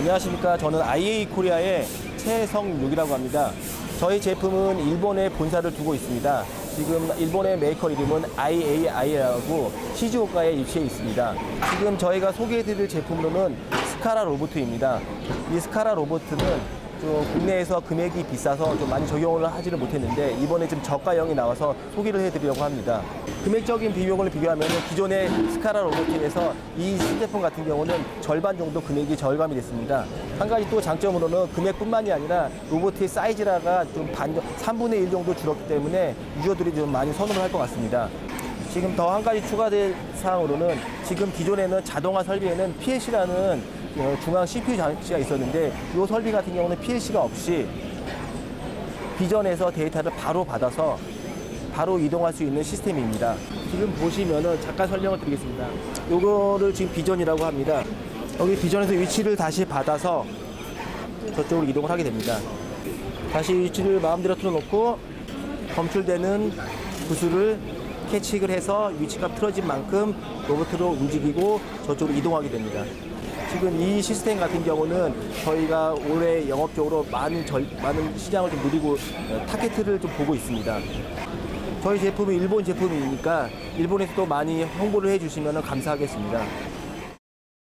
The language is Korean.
안녕하십니까. 저는 IA 코리아의 최성육이라고 합니다. 저희 제품은 일본에 본사를 두고 있습니다. 지금 일본의 메이커 이름은 IAI라고 시즈오카에 위치해 있습니다. 지금 저희가 소개해드릴 제품으로는 스카라 로보트입니다. 이 스카라 로보트는 좀 국내에서 금액이 비싸서 좀 많이 적용을 하지를 못했는데 이번에 좀 저가형이 나와서 소개를 해드리려고 합니다. 금액적인 비용을 비교하면 기존의 스카라 로보트에서 이 신제품 같은 경우는 절반 정도 금액이 절감이 됐습니다. 한 가지 또 장점으로는 금액뿐만이 아니라 로보트의 사이즈가 좀 3분의 1 정도 줄었기 때문에 유저들이 좀 많이 선호를 할 것 같습니다. 지금 더 한 가지 추가될 사항으로는 지금 기존에는 자동화 설비에는 PLC라는 중앙 CPU 장치가 있었는데 이 설비 같은 경우는 PLC가 없이 비전에서 데이터를 바로 받아서 바로 이동할 수 있는 시스템입니다. 지금 보시면은 잠깐 설명을 드리겠습니다. 요거를 지금 비전이라고 합니다. 여기 비전에서 위치를 다시 받아서 저쪽으로 이동을 하게 됩니다. 다시 위치를 마음대로 틀어놓고 검출되는 구슬을 캐치를 해서 위치가 틀어진 만큼 로봇으로 움직이고 저쪽으로 이동하게 됩니다. 지금 이 시스템 같은 경우는 저희가 올해 영업적으로 많은 시장을 좀 누리고 타겟을 좀 보고 있습니다. 저희 제품이 일본 제품이니까 일본에서도 많이 홍보를 해주시면 감사하겠습니다.